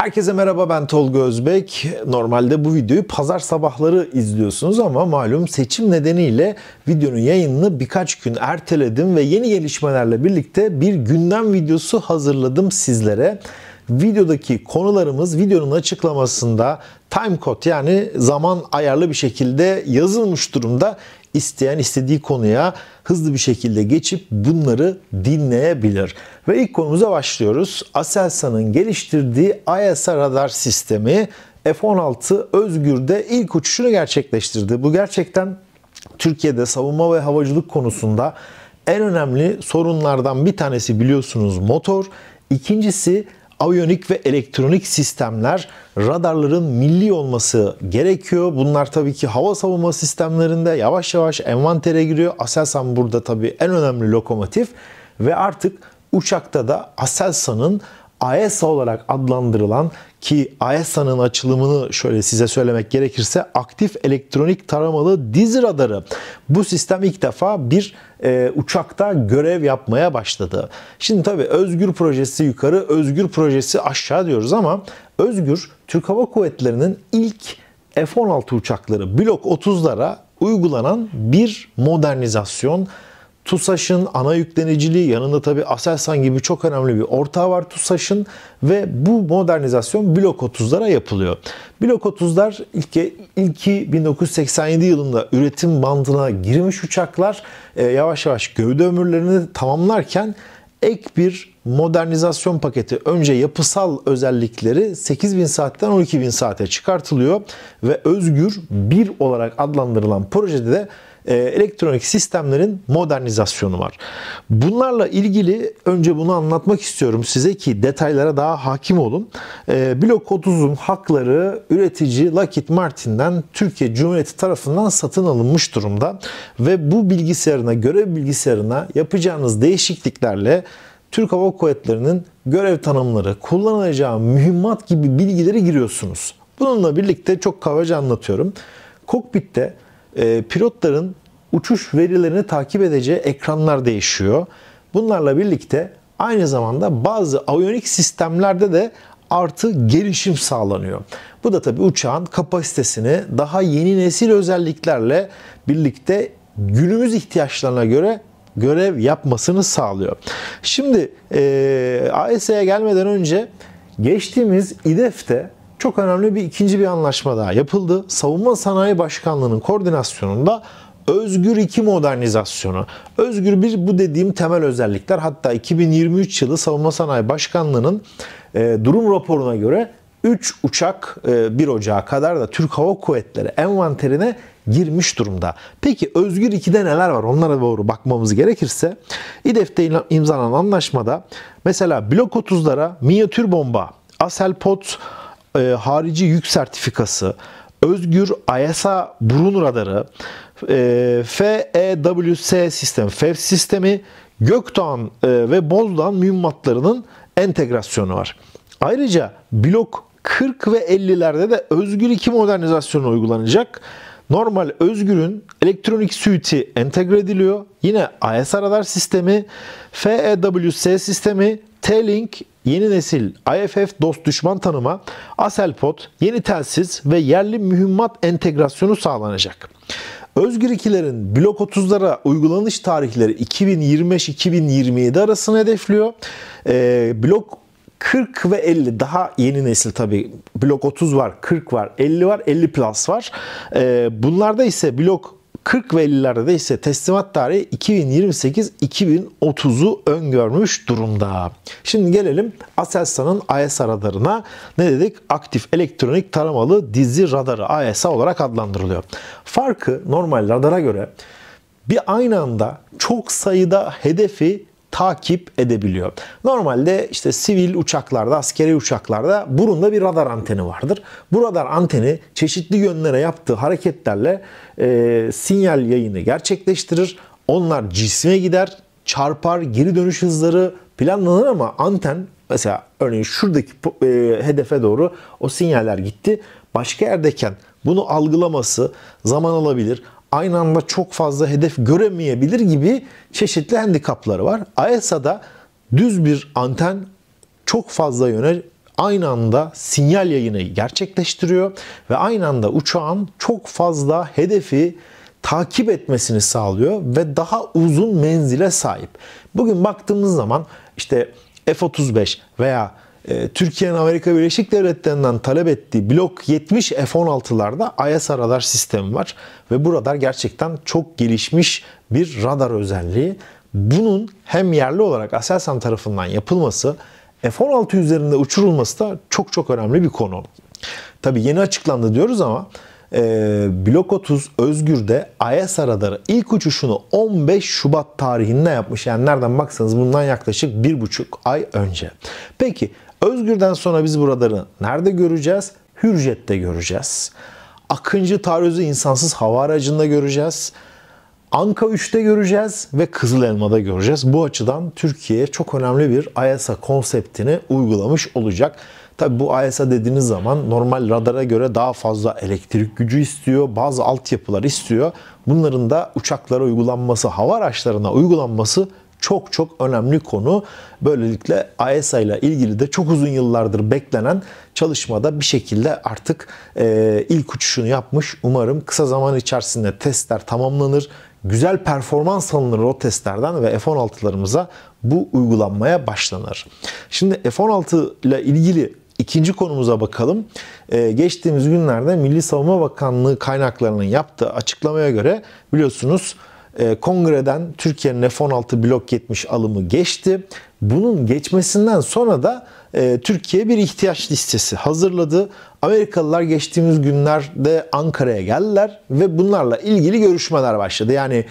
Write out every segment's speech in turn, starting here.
Herkese merhaba, ben Tolga Özbek. Normalde bu videoyu pazar sabahları izliyorsunuz ama malum seçim nedeniyle videonun yayınını birkaç gün erteledim ve yeni gelişmelerle birlikte bir gündem videosu hazırladım sizlere. Videodaki konularımız videonun açıklamasında timecode, yani zaman ayarlı bir şekilde yazılmış durumda. İsteyen istediği konuya hızlı bir şekilde geçip bunları dinleyebilir. Ve ilk konumuza başlıyoruz. Aselsan'ın geliştirdiği AESA radar sistemi F-16 Özgür'de ilk uçuşunu gerçekleştirdi. Bu gerçekten Türkiye'de savunma ve havacılık konusunda en önemli sorunlardan bir tanesi, biliyorsunuz, motor. İkincisi aviyonik ve elektronik sistemler. Radarların milli olması gerekiyor. Bunlar tabii ki hava savunma sistemlerinde yavaş yavaş envantere giriyor. Aselsan burada tabii en önemli lokomotif ve artık uçakta da Aselsan'ın AESA olarak adlandırılan, ki AESA'nın açılımını şöyle size söylemek gerekirse aktif elektronik taramalı dizi radarı. Bu sistem ilk defa bir uçakta görev yapmaya başladı. Şimdi tabii Özgür projesi yukarı, Özgür projesi aşağı diyoruz ama Özgür, Türk Hava Kuvvetleri'nin ilk F-16 uçakları Blok 30'lara uygulanan bir modernizasyon. TUSAŞ'ın ana yükleniciliği, yanında tabii Aselsan gibi çok önemli bir ortağı var TUSAŞ'ın ve bu modernizasyon Blok 30'lara yapılıyor. Blok 30'lar ilki 1987 yılında üretim bandına girmiş uçaklar. Yavaş yavaş gövde ömürlerini tamamlarken ek bir modernizasyon paketi, önce yapısal özellikleri 8000 saatten 12.000 saate çıkartılıyor ve Özgür 1 olarak adlandırılan projede de elektronik sistemlerin modernizasyonu var. Bunlarla ilgili önce bunu anlatmak istiyorum size ki detaylara daha hakim olun. Blok 30'un hakları üretici Lockheed Martin'den Türkiye Cumhuriyeti tarafından satın alınmış durumda ve bu bilgisayarına, görev bilgisayarına yapacağınız değişikliklerle Türk Hava Kuvvetleri'nin görev tanımları, kullanılacağı mühimmat gibi bilgileri giriyorsunuz. Bununla birlikte çok kabaca anlatıyorum. Kokpitte pilotların uçuş verilerini takip edeceği ekranlar değişiyor. Bunlarla birlikte aynı zamanda bazı aviyonik sistemlerde de artı gelişim sağlanıyor. Bu da tabii uçağın kapasitesini daha yeni nesil özelliklerle birlikte günümüz ihtiyaçlarına göre görev yapmasını sağlıyor. Şimdi AESA'ya gelmeden önce geçtiğimiz İDEF'te çok önemli ikinci bir anlaşma daha yapıldı. Savunma Sanayi Başkanlığı'nın koordinasyonunda Özgür 2 modernizasyonu. Özgür 1 bu dediğim temel özellikler. Hatta 2023 yılı Savunma Sanayi Başkanlığı'nın durum raporuna göre 3 uçak 1 Ocağı kadar da Türk Hava Kuvvetleri envanterine girmiş durumda. Peki Özgür 2'de neler var? Onlara doğru bakmamız gerekirse İDEF'te imzalanan anlaşmada mesela Blok 30'lara minyatür bomba, Aselpot harici yük sertifikası, Özgür AESA burun radarı, FEWS sistemi, FEW sistemi, Gökdoğan ve Bozdağ mühimmatlarının entegrasyonu var. Ayrıca Blok 40 ve 50'lerde de Özgür 2 modernizasyonu uygulanacak. Normal Özgür'ün elektronik suite'i entegre ediliyor. Yine AESA radar sistemi, FEWS sistemi, T-Link, yeni nesil IFF dost düşman tanıma, Aselpot, yeni telsiz ve yerli mühimmat entegrasyonu sağlanacak. Özgür 2'lerin Blok 30'lara uygulanış tarihleri 2025-2027 arasını hedefliyor. Blok 40 ve 50 daha yeni nesil tabii. Blok 30 var, 40 var, 50 var, 50 plus var. Bunlarda ise Blok 40 ve 50'lerde de ise teslimat tarihi 2028-2030'u öngörmüş durumda. Şimdi gelelim Aselsan'ın AESA radarına. Ne dedik? Aktif elektronik taramalı dizi radarı AESA olarak adlandırılıyor. Farkı normal radara göre bir aynı anda çok sayıda hedefi takip edebiliyor. Normalde işte sivil uçaklarda, askeri uçaklarda burunda bir radar anteni vardır. Bu radar anteni çeşitli yönlere yaptığı hareketlerle sinyal yayını gerçekleştirir. Onlar cisme gider, çarpar, geri dönüş hızları planlanır ama anten, mesela örneğin şuradaki hedefe doğru o sinyaller gitti. Başka yerdeyken bunu algılaması zaman alabilir. Aynı anda çok fazla hedef göremeyebilir gibi çeşitli handikapları var. AESA'da düz bir anten çok fazla yöne aynı anda sinyal yayını gerçekleştiriyor ve aynı anda uçağın çok fazla hedefi takip etmesini sağlıyor ve daha uzun menzile sahip. Bugün baktığımız zaman işte F-35 veya Türkiye'nin Amerika Birleşik Devletleri'nden talep ettiği Blok 70 F-16'larda ISR radar sistemi var ve bu radar gerçekten çok gelişmiş bir radar özelliği. Bunun hem yerli olarak Aselsan tarafından yapılması, F-16 üzerinde uçurulması da çok çok önemli bir konu. Tabii yeni açıklandı diyoruz ama Blok 30 Özgür'de ISR radarı ilk uçuşunu 15 Şubat tarihinde yapmış. Yani nereden baksanız bundan yaklaşık 1,5 ay önce. Peki Özgür'den sonra biz bu radarı nerede göreceğiz? Hürjet'te göreceğiz. Akıncı Taarruzu insansız hava aracında göreceğiz. Anka 3'te göreceğiz ve Kızıl Elma'da göreceğiz. Bu açıdan Türkiye çok önemli bir AESA konseptini uygulamış olacak. Tabi bu AESA dediğiniz zaman normal radara göre daha fazla elektrik gücü istiyor. Bazı altyapılar istiyor. Bunların da uçaklara uygulanması, hava araçlarına uygulanması çok çok önemli konu. Böylelikle AESA ile ilgili de çok uzun yıllardır beklenen çalışmada bir şekilde artık ilk uçuşunu yapmış. Umarım kısa zaman içerisinde testler tamamlanır. Güzel performans alınır o testlerden ve F-16'larımıza bu uygulanmaya başlanır. Şimdi F-16 ile ilgili ikinci konumuza bakalım. Geçtiğimiz günlerde Milli Savunma Bakanlığı kaynaklarının yaptığı açıklamaya göre biliyorsunuz Kongreden Türkiye'nin F-16 Blok 70 alımı geçti. Bunun geçmesinden sonra da Türkiye bir ihtiyaç listesi hazırladı. Amerikalılar geçtiğimiz günlerde Ankara'ya geldiler ve bunlarla ilgili görüşmeler başladı. Yani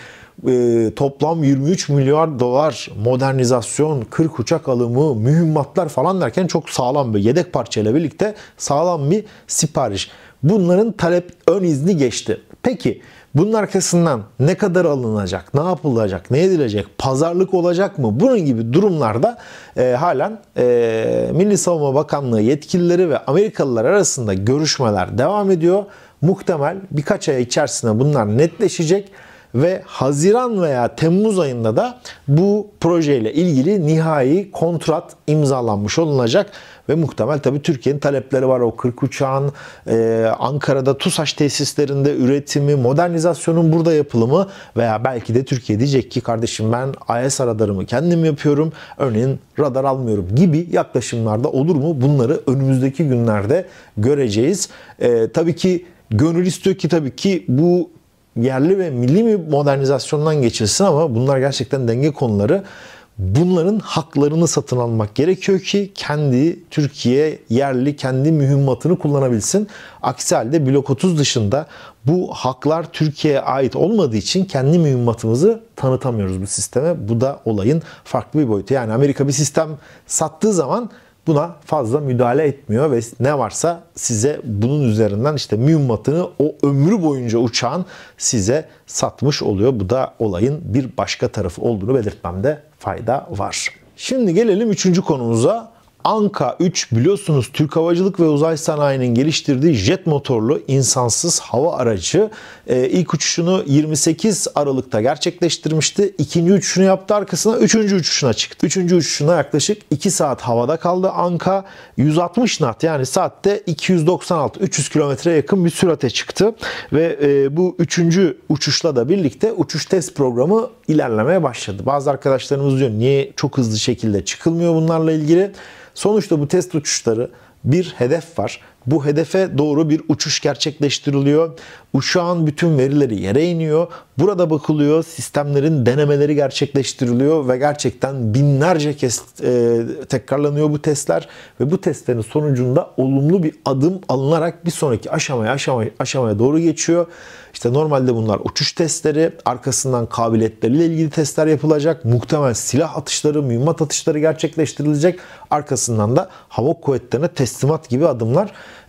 toplam 23 milyar dolar modernizasyon, 40 uçak alımı, mühimmatlar falan derken çok sağlam bir yedek parçayla birlikte sağlam bir sipariş. Bunların talep ön izni geçti. Peki bunun arkasından ne kadar alınacak, ne yapılacak, ne edilecek, pazarlık olacak mı? Bunun gibi durumlarda halen Milli Savunma Bakanlığı yetkilileri ve Amerikalılar arasında görüşmeler devam ediyor. Muhtemel birkaç ay içerisinde bunlar netleşecek ve Haziran veya Temmuz ayında da bu projeyle ilgili nihai kontrat imzalanmış olunacak. Ve muhtemel tabii Türkiye'nin talepleri var. O 40 uçağın Ankara'da TUSAŞ tesislerinde üretimi, modernizasyonun burada yapılımı veya belki de Türkiye diyecek ki kardeşim ben AESA radarımı kendim yapıyorum. Örneğin radar almıyorum gibi yaklaşımlarda olur mu? Bunları önümüzdeki günlerde göreceğiz. Tabii ki gönül istiyor ki tabii ki bu yerli ve milli bir modernizasyondan geçilsin ama bunlar gerçekten denge konuları. Bunların haklarını satın almak gerekiyor ki kendi Türkiye yerli kendi mühimmatını kullanabilsin. Aksi halde Blok 30 dışında bu haklar Türkiye'ye ait olmadığı için kendi mühimmatımızı tanıtamıyoruz bu sisteme. Bu da olayın farklı bir boyutu. Yani Amerika bir sistem sattığı zaman buna fazla müdahale etmiyor ve ne varsa size bunun üzerinden işte mühimmatını o ömrü boyunca uçağın size satmış oluyor. Bu da olayın bir başka tarafı olduğunu belirtmemde fayda var. Şimdi gelelim üçüncü konumuza. Anka 3 biliyorsunuz Türk Havacılık ve Uzay Sanayi'nin geliştirdiği jet motorlu insansız hava aracı. İlk uçuşunu 28 Aralık'ta gerçekleştirmişti. İkinci uçuşunu yaptı, arkasına üçüncü uçuşuna çıktı. Üçüncü uçuşuna yaklaşık 2 saat havada kaldı. Anka 160 knot yani saatte 296-300 kilometreye yakın bir sürate çıktı. Ve bu üçüncü uçuşla da birlikte uçuş test programı ilerlemeye başladı. Bazı arkadaşlarımız diyor niye çok hızlı şekilde çıkılmıyor bunlarla ilgili. Sonuçta bu test uçuşları bir hedef var. Bu hedefe doğru bir uçuş gerçekleştiriliyor. Uçağın bütün verileri yere iniyor. Burada bakılıyor, sistemlerin denemeleri gerçekleştiriliyor ve gerçekten binlerce kez tekrarlanıyor bu testler ve bu testlerin sonucunda olumlu bir adım alınarak bir sonraki aşamaya doğru geçiyor. İşte normalde bunlar uçuş testleri, arkasından kabiliyetleriyle ilgili testler yapılacak. Muhtemel silah atışları, mühimmat atışları gerçekleştirilecek. Arkasından da hava kuvvetlerine teslimat gibi adımlar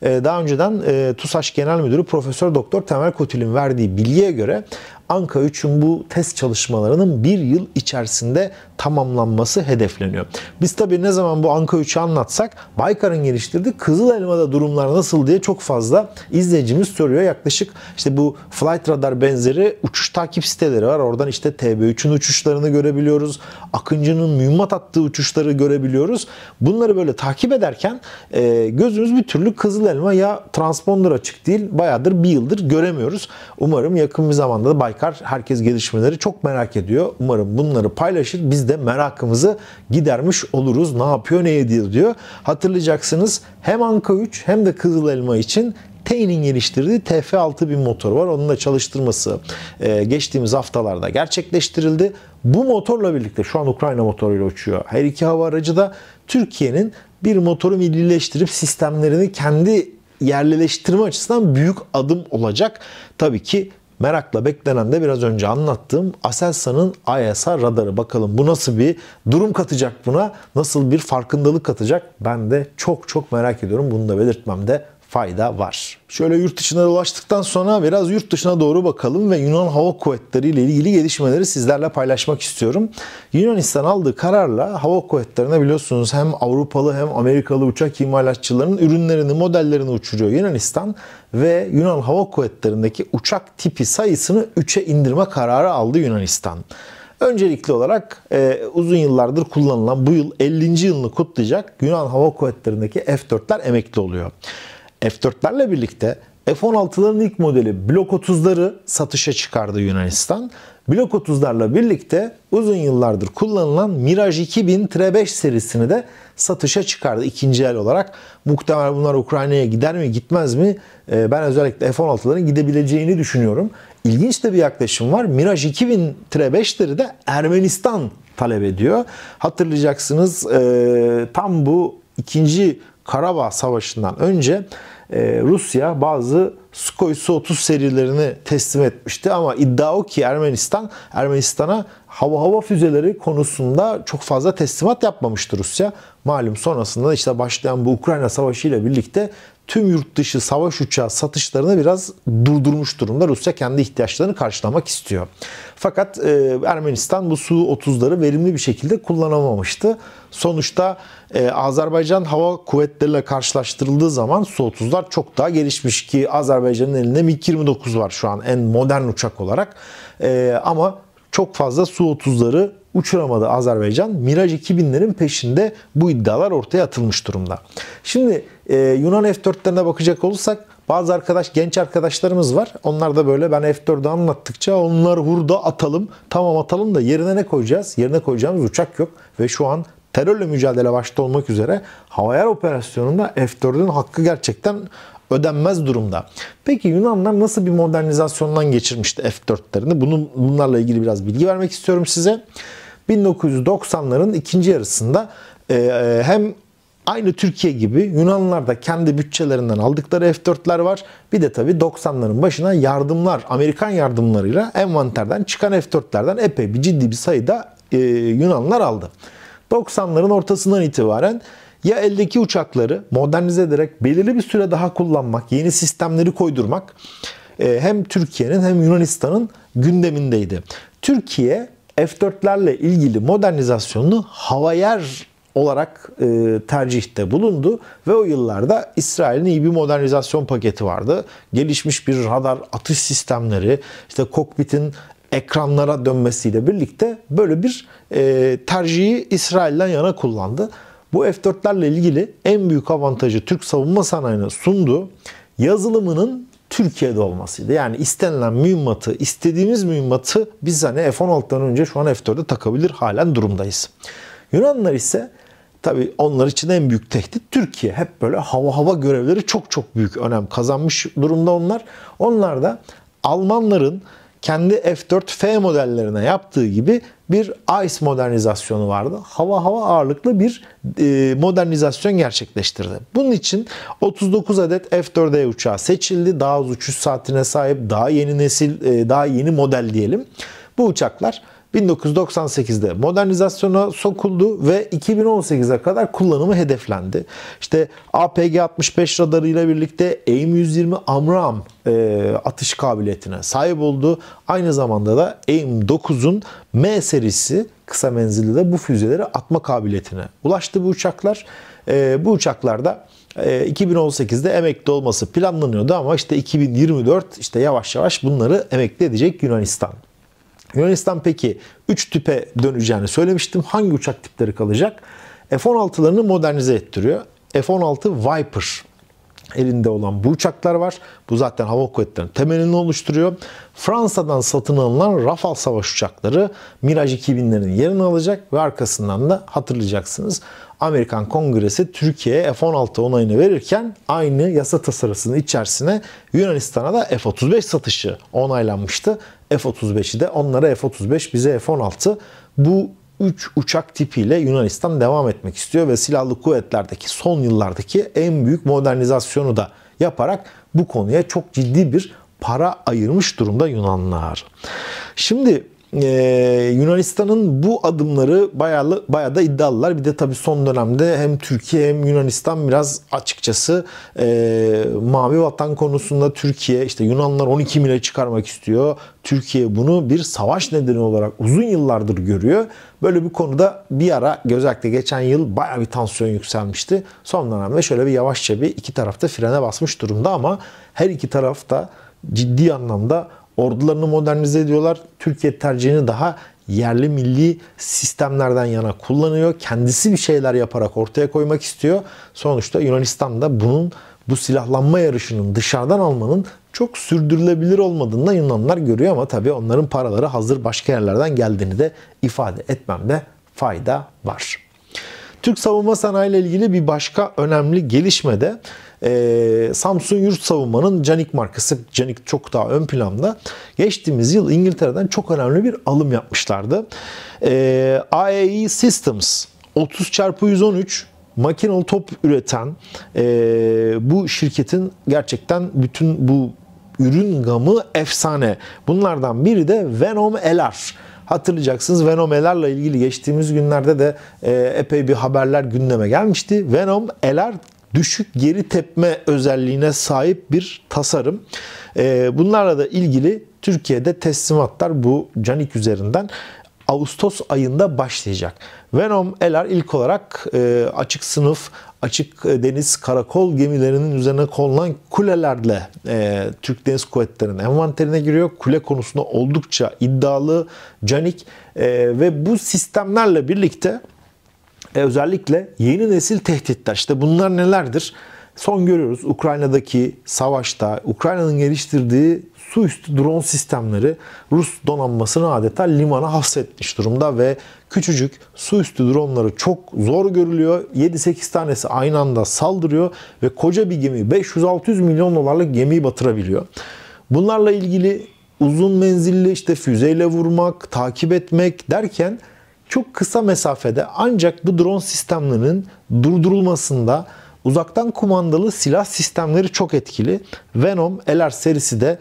Daha önceden TUSAŞ Genel Müdürü Profesör Doktor Temel Kotil'in verdiği bilgiye göre Anka 3'ün bu test çalışmalarının bir yıl içerisinde tamamlanması hedefleniyor. Biz tabii ne zaman bu Anka 3'ü anlatsak Baykar'ın geliştirdiği Kızıl Elma'da durumlar nasıl diye çok fazla izleyicimiz soruyor. Yaklaşık işte bu Flight Radar benzeri uçuş takip siteleri var. Oradan işte TB3'ün uçuşlarını görebiliyoruz. Akıncı'nın mühimmat attığı uçuşları görebiliyoruz. Bunları böyle takip ederken gözümüz bir türlü Kızıl Elma ya transponder açık değil, bayağıdır bir yıldır göremiyoruz. Umarım yakın bir zamanda da Baykar, herkes gelişmeleri çok merak ediyor. Umarım bunları paylaşır. Biz de merakımızı gidermiş oluruz. Ne yapıyor, ne ediyor diyor. Hatırlayacaksınız hem Anka 3 hem de Kızıl Elma için TEİ'nin geliştirdiği TF6000 motoru var. Onun da çalıştırması geçtiğimiz haftalarda gerçekleştirildi. Bu motorla birlikte şu an Ukrayna motoruyla uçuyor. Her iki hava aracı da Türkiye'nin bir motoru millileştirip sistemlerini kendi yerleştirme açısından büyük adım olacak. Tabii ki merakla beklenen de biraz önce anlattığım Aselsan'ın ISR radarı. Bakalım bu nasıl bir durum katacak buna? Nasıl bir farkındalık katacak? Ben de çok merak ediyorum. Bunu da belirtmemde fayda var. Şöyle yurt dışına dolaştıktan sonra biraz yurt dışına doğru bakalım ve Yunan Hava Kuvvetleri ile ilgili gelişmeleri sizlerle paylaşmak istiyorum. Yunanistan aldığı kararla hava kuvvetlerine biliyorsunuz hem Avrupalı hem Amerikalı uçak imalatçılarının ürünlerini, modellerini uçuruyor Yunanistan ve Yunan Hava Kuvvetleri'ndeki uçak tipi sayısını 3'e indirme kararı aldı Yunanistan. Öncelikli olarak uzun yıllardır kullanılan bu yıl 50. yılını kutlayacak Yunan Hava Kuvvetleri'ndeki F-4'ler emekli oluyor. F-4'lerle birlikte F-16'ların ilk modeli Blok 30'ları satışa çıkardı Yunanistan. Blok 30'larla birlikte uzun yıllardır kullanılan Mirage 2000-5 serisini de satışa çıkardı ikinci el olarak. Muhtemelen bunlar Ukrayna'ya gider mi gitmez mi? Ben özellikle F-16'ların gidebileceğini düşünüyorum. İlginç de bir yaklaşım var. Mirage 2000-5'leri de Ermenistan talep ediyor. Hatırlayacaksınız tam bu 2. Karabağ Savaşı'ndan önce Rusya bazı Sukhoi Su-30 serilerini teslim etmişti ama iddia o ki Ermenistan'a hava füzeleri konusunda çok fazla teslimat yapmamıştı Rusya. Malum sonrasında işte başlayan bu Ukrayna Savaşı ile birlikte tüm yurt dışı savaş uçağı satışlarını biraz durdurmuş durumda. Rusya kendi ihtiyaçlarını karşılamak istiyor. Fakat Ermenistan bu Su-30'ları verimli bir şekilde kullanamamıştı. Sonuçta Azerbaycan Hava Kuvvetleri ile karşılaştırıldığı zaman Su-30'lar çok daha gelişmiş ki Azerbaycan'ın elinde MiG-29 var şu an en modern uçak olarak. Ama çok fazla Su-30'ları uçuramadı Azerbaycan. Mirage 2000'lerin peşinde bu iddialar ortaya atılmış durumda. Şimdi Yunan F-4'lerine bakacak olursak bazı genç arkadaşlarımız var. Onlar da böyle ben F-4'ü anlattıkça onlar hurda atalım. Tamam atalım da yerine ne koyacağız? Yerine koyacağımız uçak yok ve şu an terörle mücadele başta olmak üzere hava-yer operasyonunda F-4'ün hakkı gerçekten ödenmez durumda. Peki Yunanlar nasıl bir modernizasyondan geçirmişti F-4'lerini? Bunlarla ilgili biraz bilgi vermek istiyorum size. 1990'ların ikinci yarısında hem aynı Türkiye gibi Yunanlılar da kendi bütçelerinden aldıkları F-4'ler var. Bir de tabii 90'ların başına yardımlar, Amerikan yardımlarıyla envanterden çıkan F-4'lerden epey ciddi bir sayıda Yunanlılar aldı. 90'ların ortasından itibaren ya eldeki uçakları modernize ederek belirli bir süre daha kullanmak, yeni sistemleri koydurmak hem Türkiye'nin hem Yunanistan'ın gündemindeydi. Türkiye F-4'lerle ilgili modernizasyonunu hava-yer olarak tercihte bulundu ve o yıllarda İsrail'in iyi bir modernizasyon paketi vardı. Gelişmiş bir radar atış sistemleri, işte kokpitin ekranlara dönmesiyle birlikte böyle bir tercihi İsrail'den yana kullandı. Bu F-4'lerle ilgili en büyük avantajı Türk savunma sanayine sunduğu yazılımının Türkiye'de olmasıydı. Yani istenilen mühimmatı, istediğimiz mühimmatı biz hani F-16'dan önce şu an F-4'e takabilir halen durumdayız. Yunanlar ise tabii onlar için en büyük tehdit Türkiye. Hep böyle hava görevleri çok büyük önem kazanmış durumda onlar. Onlar da Almanların kendi F-4F modellerine yaptığı gibi bir ICE modernizasyonu vardı. Hava ağırlıklı bir modernizasyon gerçekleştirdi. Bunun için 39 adet F-4E uçağı seçildi. Daha az uçuş saatine sahip, daha yeni nesil, daha yeni model diyelim. Bu uçaklar 1998'de modernizasyona sokuldu ve 2018'e kadar kullanımı hedeflendi. İşte APG-65 radarıyla birlikte AIM-120 AMRAAM atış kabiliyetine sahip oldu. Aynı zamanda da AIM-9'un M serisi kısa menzilli de bu füzeleri atma kabiliyetine ulaştı bu uçaklar. Bu uçaklarda 2018'de emekli olması planlanıyordu ama işte 2024 işte yavaş yavaş bunları emekli edecek Yunanistan. Yunanistan peki 3 tipe döneceğini söylemiştim. Hangi uçak tipleri kalacak? F-16'larını modernize ettiriyor. F-16 Viper elinde olan bu uçaklar var. Bu zaten hava kuvvetlerinin temelini oluşturuyor. Fransa'dan satın alınan Rafale savaş uçakları Mirage 2000'lerin yerini alacak ve arkasından da hatırlayacaksınız Amerikan Kongresi Türkiye'ye F-16 onayını verirken aynı yasa tasarısının içerisine Yunanistan'a da F-35 satışı onaylanmıştı. F-35'i de onlara F-35 bize F-16 bu 3 uçak tipiyle Yunanistan devam etmek istiyor ve silahlı kuvvetlerdeki son yıllardaki en büyük modernizasyonu da yaparak bu konuya çok ciddi bir para ayırmış durumda Yunanlılar. Şimdi Yunanistan'ın bu adımları bayağı da iddialılar. Bir de tabii son dönemde hem Türkiye hem Yunanistan biraz açıkçası mavi vatan konusunda Türkiye işte Yunanlılar 12 mile çıkarmak istiyor. Türkiye bunu bir savaş nedeni olarak uzun yıllardır görüyor. Böyle bir konuda bir ara özellikle geçen yıl bayağı bir tansiyon yükselmişti. Son dönemde şöyle bir yavaşça bir iki tarafta frene basmış durumda ama her iki taraf da ciddi anlamda ordularını modernize ediyorlar. Türkiye tercihini daha yerli milli sistemlerden yana kullanıyor. Kendisi bir şeyler yaparak ortaya koymak istiyor. Sonuçta Yunanistan da bu silahlanma yarışının dışarıdan almanın çok sürdürülebilir olmadığını da Yunanlılar görüyor ama tabii onların paraları hazır başka yerlerden geldiğini de ifade etmemde fayda var. Türk savunma sanayi ile ilgili bir başka önemli gelişme de Samsun Yurt Savunma'nın Canik markası. Canik çok daha ön planda. Geçtiğimiz yıl İngiltere'den çok önemli bir alım yapmışlardı. AEE Systems 30x113 makinalı top üreten bu şirketin gerçekten bütün bu ürün gamı efsane. Bunlardan biri de Venom LR. Hatırlayacaksınız Venom LR'la ilgili geçtiğimiz günlerde de epey bir haberler gündeme gelmişti. Venom LR düşük geri tepme özelliğine sahip bir tasarım. Bunlarla da ilgili Türkiye'de teslimatlar bu Canik üzerinden Ağustos ayında başlayacak. Venom LR ilk olarak açık sınıf, açık deniz karakol gemilerinin üzerine konulan kulelerle Türk Deniz Kuvvetleri'nin envanterine giriyor. Kule konusunda oldukça iddialı Canik ve bu sistemlerle birlikte özellikle yeni nesil tehditler. İşte bunlar nelerdir? Son görüyoruz Ukrayna'daki savaşta Ukrayna'nın geliştirdiği su üstü drone sistemleri Rus donanmasını adeta limana hapsetmiş durumda ve küçücük su üstü dronları çok zor görülüyor. 7-8 tanesi aynı anda saldırıyor ve koca bir gemi 500-600 milyon dolarlık gemiyi batırabiliyor. Bunlarla ilgili uzun menzilli işte füzeyle vurmak, takip etmek derken çok kısa mesafede ancak bu drone sistemlerinin durdurulmasında uzaktan kumandalı silah sistemleri çok etkili. Venom LR serisi de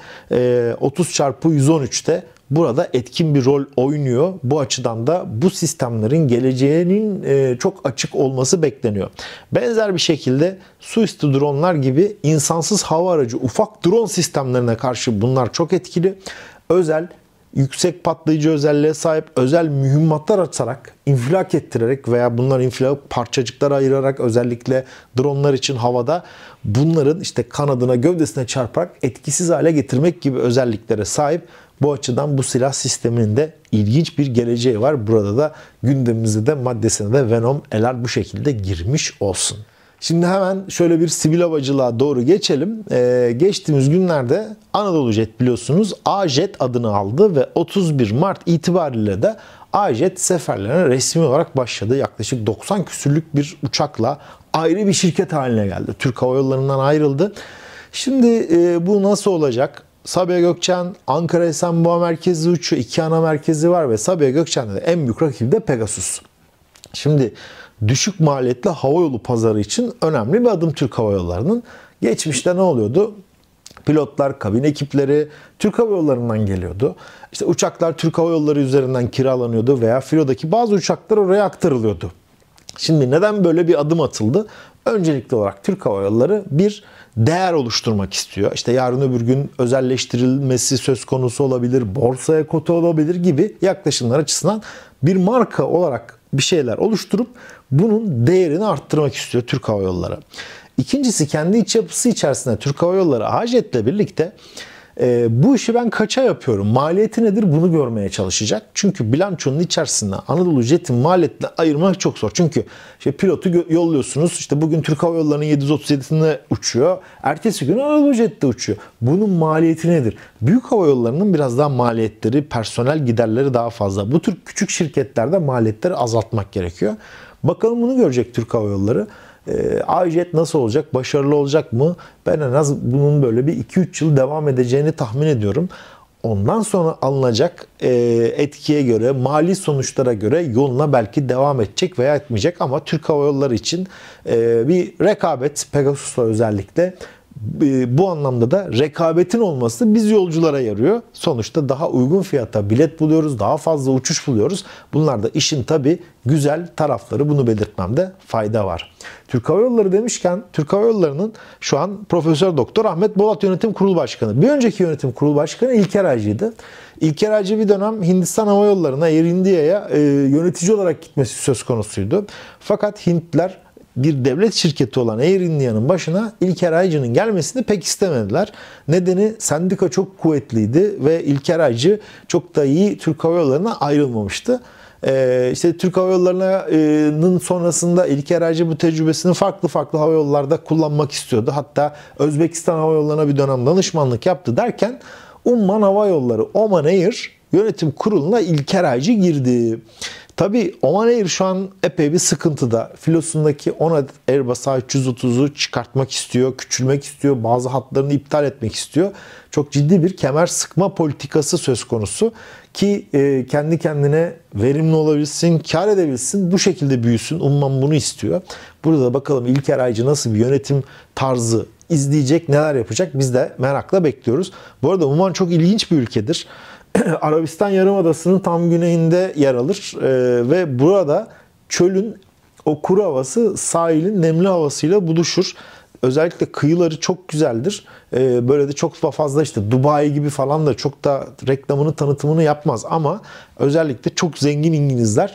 30x113'te burada etkin bir rol oynuyor. Bu açıdan da bu sistemlerin geleceğinin çok açık olması bekleniyor. Benzer bir şekilde su üstü dronlar gibi insansız hava aracı ufak drone sistemlerine karşı bunlar çok etkili. Özel yüksek patlayıcı özelliğe sahip özel mühimmatlar atarak, infilak ettirerek veya bunların infilak parçacıklara ayırarak özellikle dronlar için havada bunların işte kanadına, gövdesine çarparak etkisiz hale getirmek gibi özelliklere sahip. Bu açıdan bu silah sisteminin de ilginç bir geleceği var. Burada da gündemimizde de maddesine de Venom LR bu şekilde girmiş olsun. Şimdi hemen şöyle bir sivil havacılığa doğru geçelim. Geçtiğimiz günlerde Anadolu Jet biliyorsunuz A-Jet adını aldı ve 31 Mart itibariyle de A-Jet seferlerine resmi olarak başladı. Yaklaşık 90 küsürlük bir uçakla ayrı bir şirket haline geldi. Türk Hava Yolları'ndan ayrıldı. Şimdi bu nasıl olacak? Sabiha Gökçen, Ankara Esenboğa merkezli uçuyor. 2 ana merkezi var ve Sabiha Gökçen'de de en büyük rakibi de Pegasus. Şimdi düşük maliyetli havayolu pazarı için önemli bir adım Türk Hava Yolları'nın. Geçmişte ne oluyordu? Pilotlar, kabin ekipleri Türk Hava Yolları'ndan geliyordu. İşte uçaklar Türk Hava Yolları üzerinden kiralanıyordu veya filodaki bazı uçaklar oraya aktarılıyordu. Şimdi neden böyle bir adım atıldı? Öncelikli olarak Türk Hava Yolları bir değer oluşturmak istiyor. İşte yarın öbür gün özelleştirilmesi söz konusu olabilir, borsaya kota olabilir gibi yaklaşımlar açısından bir marka olarak bir şeyler oluşturup bunun değerini arttırmak istiyor Türk Hava Yolları. İkincisi, kendi iç yapısı içerisinde Türk Hava Yolları AJet'le birlikte bu işi ben kaça yapıyorum, maliyeti nedir bunu görmeye çalışacak. Çünkü bilançonun içerisinde Anadolu Jet'in maliyetini ayırmak çok zor. Çünkü işte pilotu yolluyorsunuz. İşte bugün Türk Hava Yolları'nın 737'sinde uçuyor. Ertesi gün Anadolu Jet'te uçuyor. Bunun maliyeti nedir? Büyük hava yollarının biraz daha maliyetleri, personel giderleri daha fazla. Bu tür küçük şirketlerde maliyetleri azaltmak gerekiyor. Bakalım bunu görecek Türk Hava Yolları. AJet nasıl olacak? Başarılı olacak mı? Ben en az bunun böyle bir 2-3 yıl devam edeceğini tahmin ediyorum. Ondan sonra alınacak etkiye göre, mali sonuçlara göre yoluna belki devam edecek veya etmeyecek. Ama Türk Hava Yolları için bir rekabet, Pegasus'la özellikle bu anlamda da rekabetin olması biz yolculara yarıyor. Sonuçta daha uygun fiyata bilet buluyoruz, daha fazla uçuş buluyoruz. Bunlar da işin tabii güzel tarafları, bunu belirtmemde fayda var. Türk Hava Yolları demişken, Türk Hava Yolları'nın şu an Profesör Doktor Ahmet Bolat Yönetim Kurulu Başkanı. Bir önceki Yönetim Kurulu Başkanı İlker Aycı'ydı. İlker Aycı bir dönem Hindistan Hava Yolları'na, Air India'ya yönetici olarak gitmesi söz konusuydu. Fakat Hintler bir devlet şirketi olan Air India'nın başına İlker Aycı'nın gelmesini pek istemediler. Nedeni, sendika çok kuvvetliydi ve İlker Aycı çok da iyi Türk Hava Yolları'na ayrılmamıştı. İşte Türk Hava Yolları'nın sonrasında İlker Aycı bu tecrübesini farklı hava yollarda kullanmak istiyordu. Hatta Özbekistan Hava Yolları'na bir dönem danışmanlık yaptı derken Umman Hava Yolları, Oman Air yönetim kuruluna İlker Aycı girdi. Tabii Oman Air şu an epey bir sıkıntıda. Filosundaki 10 adet Airbus A330'u çıkartmak istiyor, küçülmek istiyor, bazı hatlarını iptal etmek istiyor. Çok ciddi bir kemer sıkma politikası söz konusu ki kendi kendine verimli olabilsin, kar edebilsin, bu şekilde büyüsün. Umman bunu istiyor. Burada da bakalım İlker Aycı nasıl bir yönetim tarzı izleyecek, neler yapacak, biz de merakla bekliyoruz. Bu arada Umman çok ilginç bir ülkedir. Arabistan Yarımadası'nın tam güneyinde yer alır ve burada çölün o kuru havası sahilin nemli havasıyla buluşur. Özellikle kıyıları çok güzeldir. Böyle de çok fazla işte Dubai gibi falan da çok da reklamını, tanıtımını yapmaz ama özellikle çok zengin İngilizler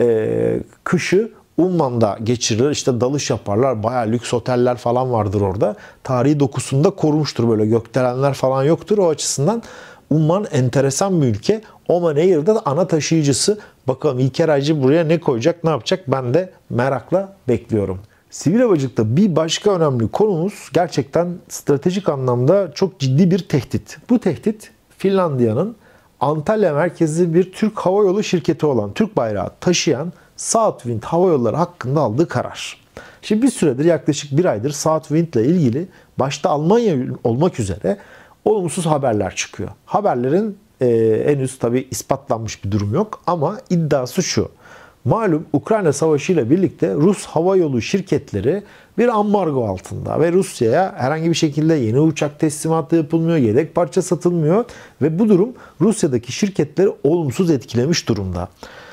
kışı Umman'da geçirir. İşte dalış yaparlar. Bayağı lüks oteller falan vardır orada. Tarihi dokusunu da korumuştur. Böyle gökdelenler falan yoktur. O açısından Umman enteresan bir ülke. Oman Air'da da ana taşıyıcısı. Bakalım İlker Aycı buraya ne koyacak, ne yapacak? Ben de merakla bekliyorum. Sivil havacılıkta bir başka önemli konumuz gerçekten stratejik anlamda çok ciddi bir tehdit. Bu tehdit Finlandiya'nın Antalya merkezli bir Türk Hava Yolu şirketi olan, Türk bayrağı taşıyan Southwind Hava Yolları hakkında aldığı karar. Şimdi bir süredir, yaklaşık bir aydır Southwind ile ilgili başta Almanya olmak üzere olumsuz haberler çıkıyor. Haberlerin henüz tabii ispatlanmış bir durum yok ama iddiası şu. Malum Ukrayna Savaşı ile birlikte Rus hava yolu şirketleri bir ambargo altında ve Rusya'ya herhangi bir şekilde yeni uçak teslimatı yapılmıyor, yedek parça satılmıyor ve bu durum Rusya'daki şirketleri olumsuz etkilemiş durumda.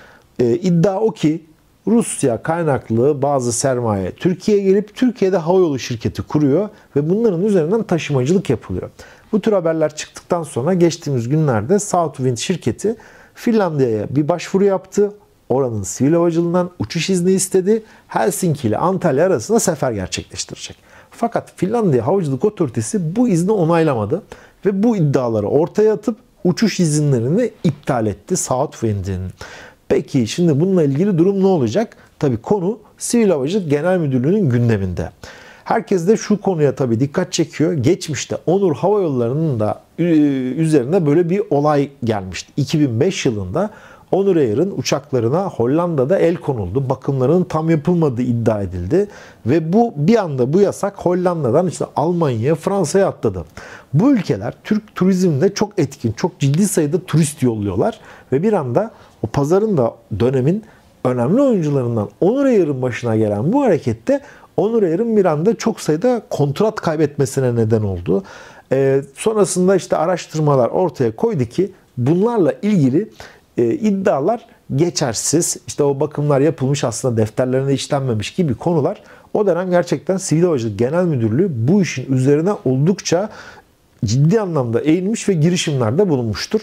İddia o ki Rusya kaynaklı bazı sermaye Türkiye'ye gelip Türkiye'de havayolu şirketi kuruyor ve bunların üzerinden taşımacılık yapılıyor. Bu tür haberler çıktıktan sonra geçtiğimiz günlerde Southwind şirketi Finlandiya'ya bir başvuru yaptı. Oranın sivil havacılığından uçuş izni istedi. Helsinki ile Antalya arasında sefer gerçekleştirecek. Fakat Finlandiya Havacılık Otoritesi bu izni onaylamadı ve bu iddiaları ortaya atıp uçuş izinlerini iptal etti Southwind'in. Peki şimdi bununla ilgili durum ne olacak? Tabii konu Sivil Havacılık Genel Müdürlüğü'nün gündeminde. Herkes de şu konuya tabii dikkat çekiyor. Geçmişte Onur Hava Yolları'nın da üzerine böyle bir olay gelmişti. 2005 yılında Onur Air'ın uçaklarına Hollanda'da el konuldu. Bakımlarının tam yapılmadığı iddia edildi. Ve bir anda bu yasak Hollanda'dan işte Almanya'ya, Fransa'ya atladı. Bu ülkeler Türk turizminde çok etkin, çok ciddi sayıda turist yolluyorlar. Ve bir anda o pazarın da dönemin önemli oyuncularından Onur Air'ın başına gelen bu harekette Onur Air'ın bir anda çok sayıda kontrat kaybetmesine neden oldu. Sonrasında işte araştırmalar ortaya koydu ki bunlarla ilgili iddialar geçersiz. İşte o bakımlar yapılmış, aslında defterlerine işlenmemiş gibi konular. O dönem gerçekten Sivil Havacılık Genel Müdürlüğü bu işin üzerine oldukça ciddi anlamda eğilmiş ve girişimlerde bulunmuştur.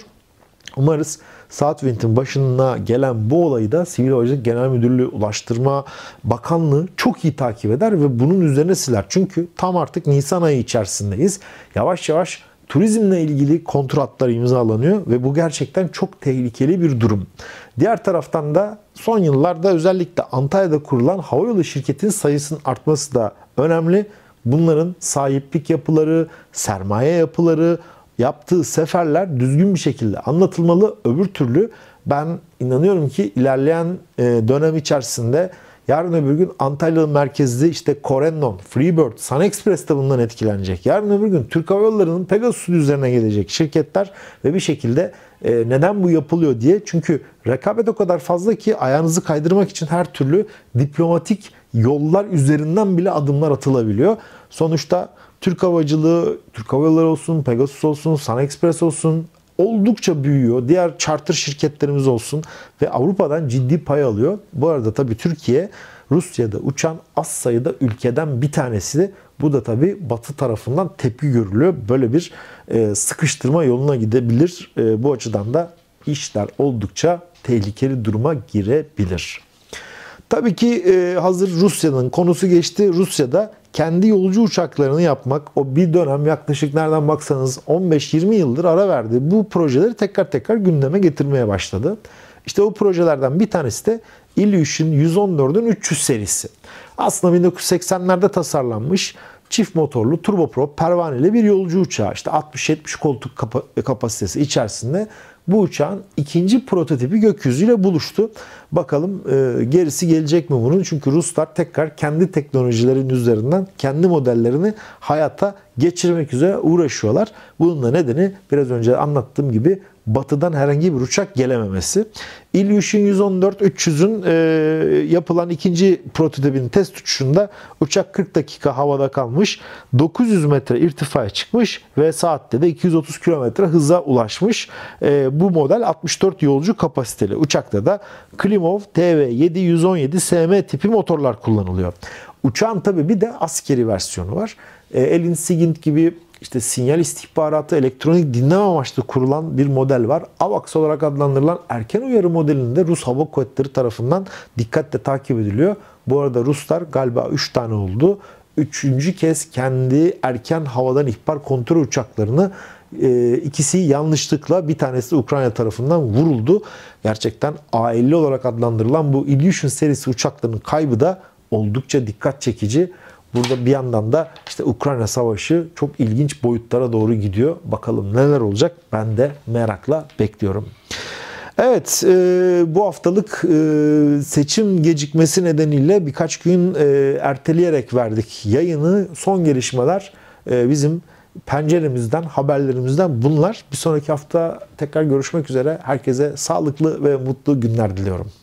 Umarız Southwind'in başına gelen bu olayı da Sivil Havacılık Genel Müdürlüğü, Ulaştırma Bakanlığı çok iyi takip eder ve bunun üzerine siler. Çünkü tam artık Nisan ayı içerisindeyiz. Yavaş yavaş turizmle ilgili kontratlar imzalanıyor ve bu gerçekten çok tehlikeli bir durum. Diğer taraftan da son yıllarda özellikle Antalya'da kurulan havayolu şirketinin sayısının artması da önemli. Bunların sahiplik yapıları, sermaye yapıları, yaptığı seferler düzgün bir şekilde anlatılmalı. Öbür türlü ben inanıyorum ki ilerleyen dönem içerisinde yarın öbür gün Antalya merkezli işte Corendon, Freebird, Sun Express de bundan etkilenecek. Yarın öbür gün Türk Hava Yolları'nın Pegasus üzerine gelecek şirketler ve bir şekilde neden bu yapılıyor diye. Çünkü rekabet o kadar fazla ki ayağınızı kaydırmak için her türlü diplomatik yollar üzerinden bile adımlar atılabiliyor. Sonuçta Türk havacılığı, Türk Hava Yolları olsun, Pegasus olsun, Sun Express olsun oldukça büyüyor. Diğer charter şirketlerimiz olsun ve Avrupa'dan ciddi pay alıyor. Bu arada tabii Türkiye Rusya'da uçan az sayıda ülkeden bir tanesi. Bu da tabii Batı tarafından tepki görülüyor. Böyle bir sıkıştırma yoluna gidebilir. Bu açıdan da işler oldukça tehlikeli duruma girebilir. Tabii ki hazır Rusya'nın konusu geçti. Rusya'da kendi yolcu uçaklarını yapmak, o bir dönem yaklaşık nereden baksanız 15-20 yıldır ara verdi. Bu projeleri tekrar gündeme getirmeye başladı. İşte o projelerden bir tanesi de Ilyushin 114'ün 300 serisi. Aslında 1980'lerde tasarlanmış çift motorlu turboprop pervaneli bir yolcu uçağı. İşte 60-70 koltuk kapasitesi içerisinde bu uçağın ikinci prototipi gökyüzüyle buluştu. Bakalım gerisi gelecek mi bunun? Çünkü Ruslar tekrar kendi teknolojilerin üzerinden kendi modellerini hayata geçirmek üzere uğraşıyorlar. Bunun da nedeni biraz önce anlattığım gibi Batı'dan herhangi bir uçak gelememesi. Ilyushin 114-300'ün yapılan ikinci prototipin test uçuşunda uçak 40 dakika havada kalmış, 900 metre irtifaya çıkmış ve saatte de 230 kilometre hıza ulaşmış. Bu model 64 yolcu kapasiteli. Uçakta da Klimov TV7-117 SM tipi motorlar kullanılıyor. Uçağın tabii bir de askeri versiyonu var. Elin Sigint gibi İşte sinyal istihbaratı, elektronik dinleme amaçlı kurulan bir model var. AVAX olarak adlandırılan erken uyarı modelinde Rus Hava Kuvvetleri tarafından dikkatle takip ediliyor. Bu arada Ruslar galiba 3 tane oldu. 3. kez kendi erken havadan ihbar kontrol uçaklarını ikisi yanlışlıkla, bir tanesi Ukrayna tarafından vuruldu. Gerçekten A-50 olarak adlandırılan bu Ilyushin serisi uçakların kaybı da oldukça dikkat çekici. Burada bir yandan da işte Ukrayna Savaşı çok ilginç boyutlara doğru gidiyor. Bakalım neler olacak, ben de merakla bekliyorum. Evet, bu haftalık seçim gecikmesi nedeniyle birkaç gün erteleyerek verdik yayını. Son gelişmeler bizim penceremizden, haberlerimizden bunlar. Bir sonraki hafta tekrar görüşmek üzere. Herkese sağlıklı ve mutlu günler diliyorum.